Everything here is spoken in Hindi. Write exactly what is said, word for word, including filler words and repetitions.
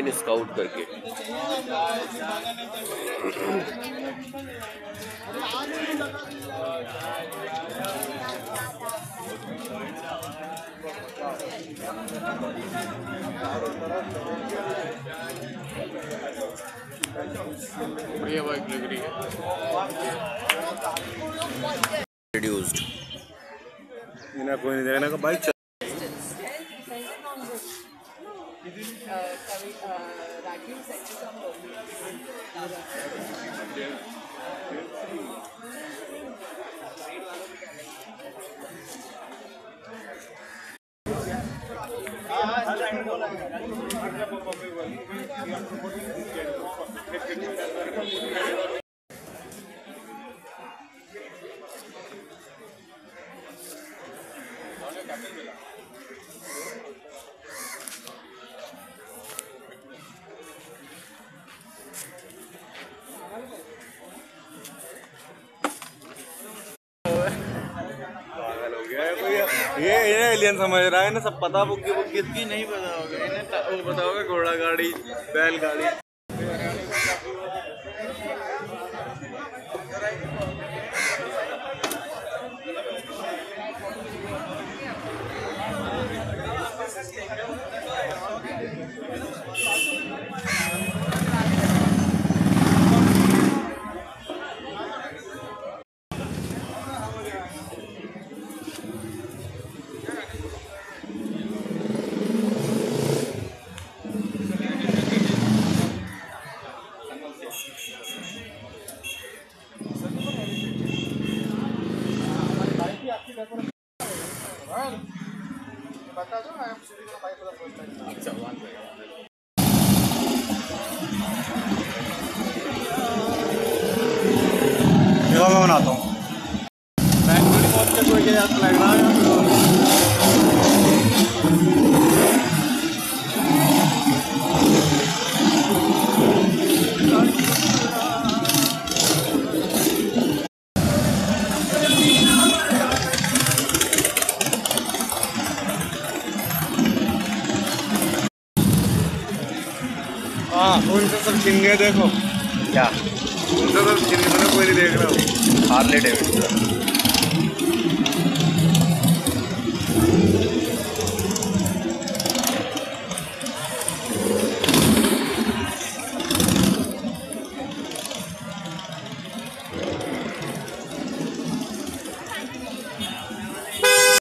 डिस्काउंट करके। बढ़िया बाइक लग रही है। रिड्यूस्ड इन्हें कोई नहीं देखना का बाइक चल। ये ये एलियन समझ रहा है ना, सब पता बुग्गी बुग्गी की नहीं पता होगा इन्हें, वो पता होगा घोड़ा गाड़ी बैल गाड़ी। मैं बनाता हूँ कोई के साथ लग रहा है। हाँ उनसे सब छीन गए, देखो क्या उनसे सब छीन गए, कोई नहीं देख रहा हूँ। Harley Davidson.